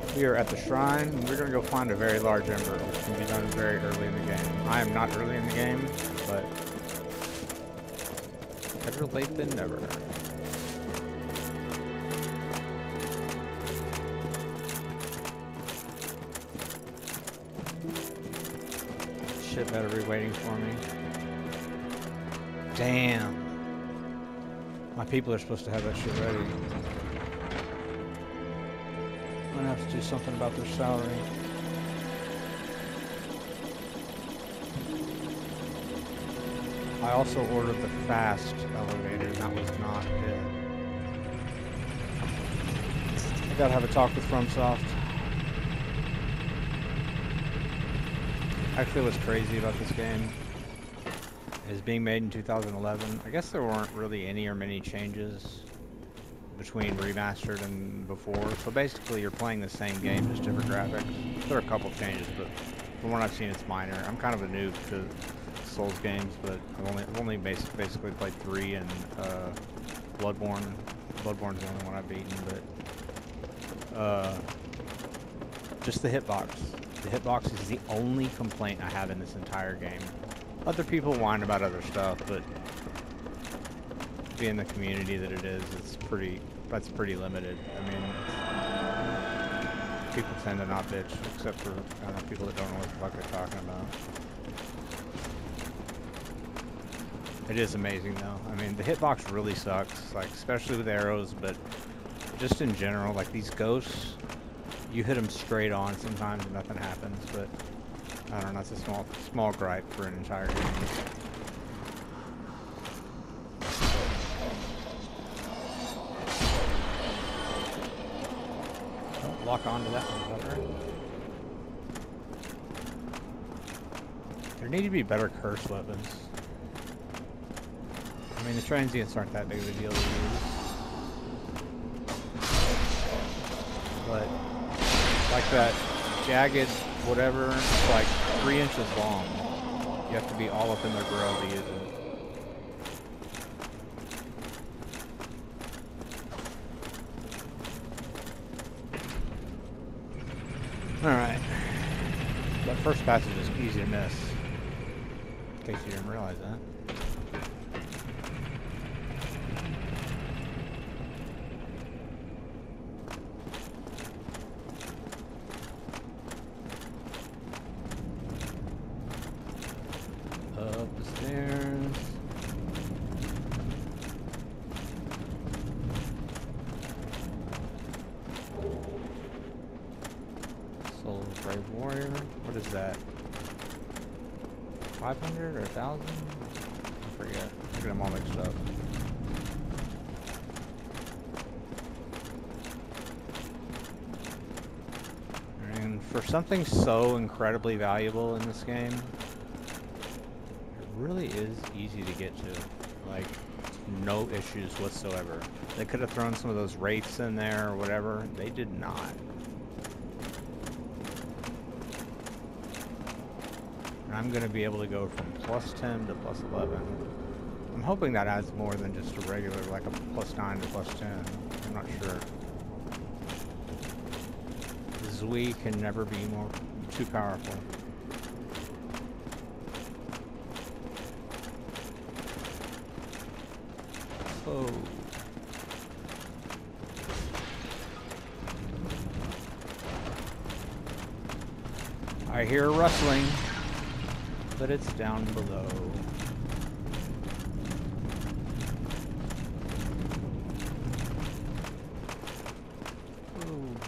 We are at the shrine, and we're going to go find a very large ember, which can be done very early in the game. I am not early in the game, but better late than never. Shit better be waiting for me. Damn. My people are supposed to have that shit ready. I'm gonna have to do something about their salary. I also ordered the fast elevator, and that was not it. I gotta have a talk with FromSoft. Actually, what's crazy about this game is being made in 2011. I guess there weren't really any or many changes between remastered and before. So basically, you're playing the same game, just different graphics. There are a couple changes, but from what I've seen, it's minor. I'm kind of a noob to Souls games, but I've only basically played 3 and Bloodborne. Bloodborne's the only one I've beaten, but just the hitbox. The hitbox is the only complaint I have in this entire game. Other people whine about other stuff, but being the community that it is, that's pretty limited. I mean, people tend to not bitch, except for, I don't know, people that don't know what the fuck they're talking about. It is amazing though. I mean, the hitbox really sucks, like especially with arrows, but just in general, like these ghosts, you hit them straight on sometimes and nothing happens, but I don't know, it's a small gripe for an entire game. Don't lock onto that one, is that right? There need to be better curse weapons. I mean, the transients aren't that big of a deal to use. But, like that jagged whatever, it's like 3 inches long. You have to be all up in their grill to use it. Alright. That first passage is easy to miss. In case you didn't realize that. Up the stairs. Soul of Brave Warrior. What is that? 500 or 1,000? I forget. I get them all mixed up. And for something so incredibly valuable in this game, really is easy to get to. Like, no issues whatsoever. They could have thrown some of those wraiths in there or whatever. They did not. And I'm going to be able to go from +10 to +11. I'm hoping that adds more than just a regular, like a +9 to +10. I'm not sure. Zui can never be too powerful. Oh. I hear rustling, but it's down below. Ooh.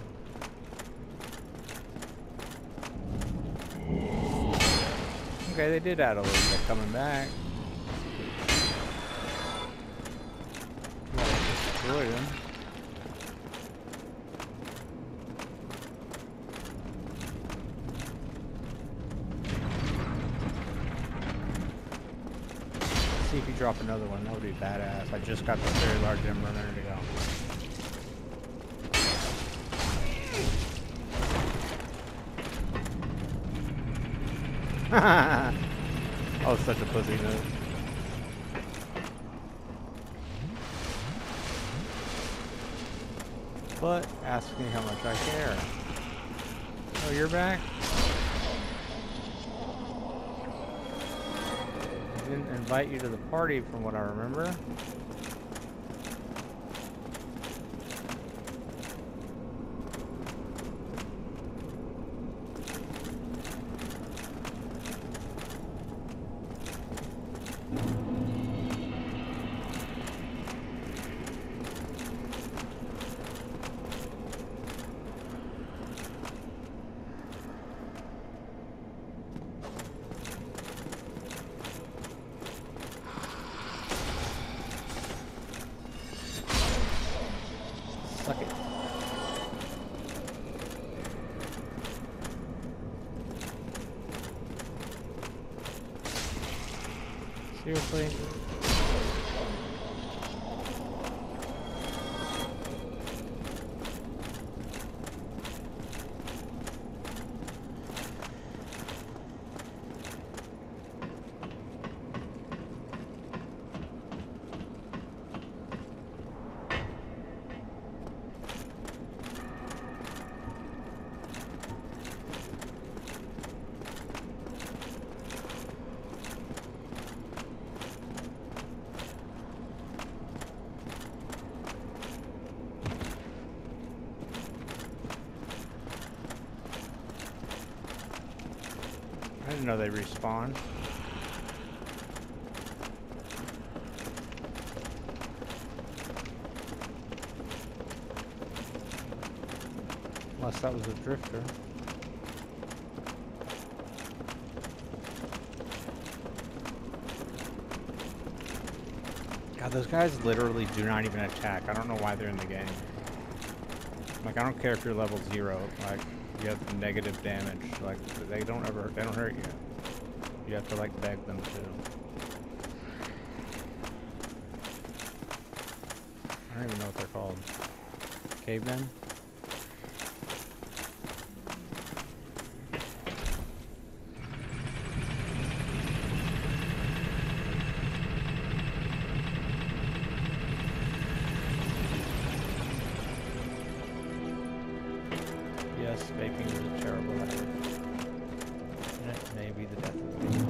Okay, they did add a little bit coming back. Destroy them. See if you drop another one. That would be badass. I just got the very large ember there to go. Oh, such a pussy move. But ask me how much I care. Oh, you're back? I didn't invite you to the party from what I remember. Suck it. Seriously? I didn't know they respawn. Unless that was a drifter. God, those guys literally do not even attack. I don't know why they're in the game. Like, I don't care if you're level 0. Like, you have negative damage. Like, they don't hurt you. You have to, like, beg them to. I don't even know what they're called. Cavemen? Yes, vaping is a terrible habit. And it may be the death of me.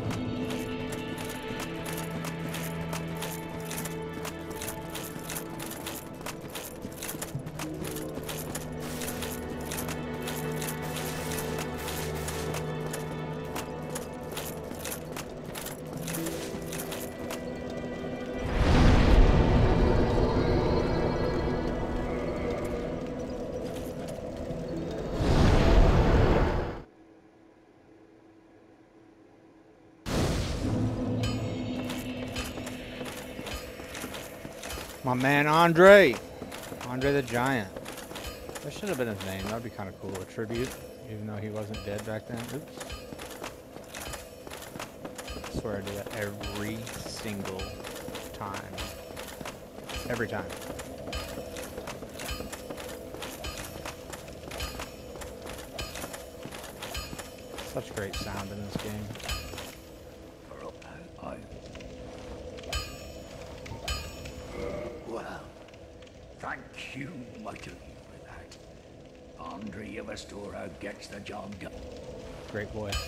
My man Andre the Giant. That should have been his name. That'd be kind of cool. A tribute, even though he wasn't dead back then. Oops. I swear I do that every single time. Every time. Such great sound in this game. Well, thank you mightily for that. Andre Restorer gets the job done. Great voice.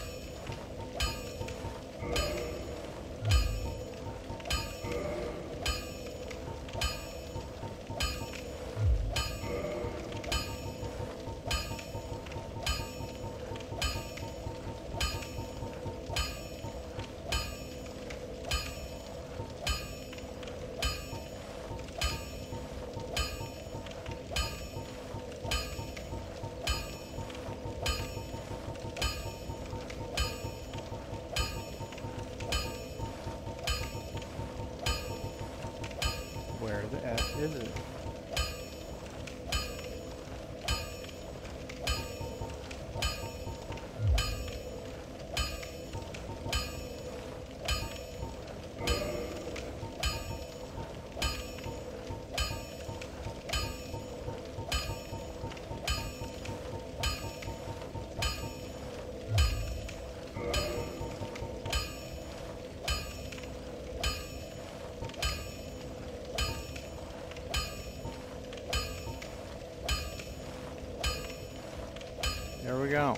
There we go.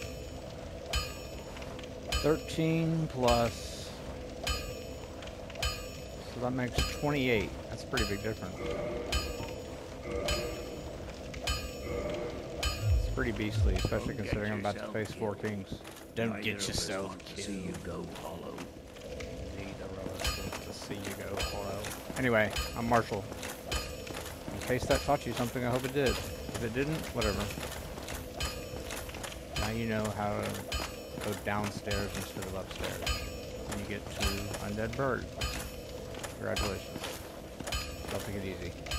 13 plus. So that makes 28. That's a pretty big difference. It's pretty beastly, especially considering I'm about to face 4 kings. Don't get yourself killed. See you go hollow. Neither of us wants to see you go hollow. Anyway, I'm Marshall. In case that taught you something, I hope it did. If it didn't, whatever. Now you know how to go downstairs instead of upstairs. And you get to Undead Bird. Congratulations. Don't take it easy.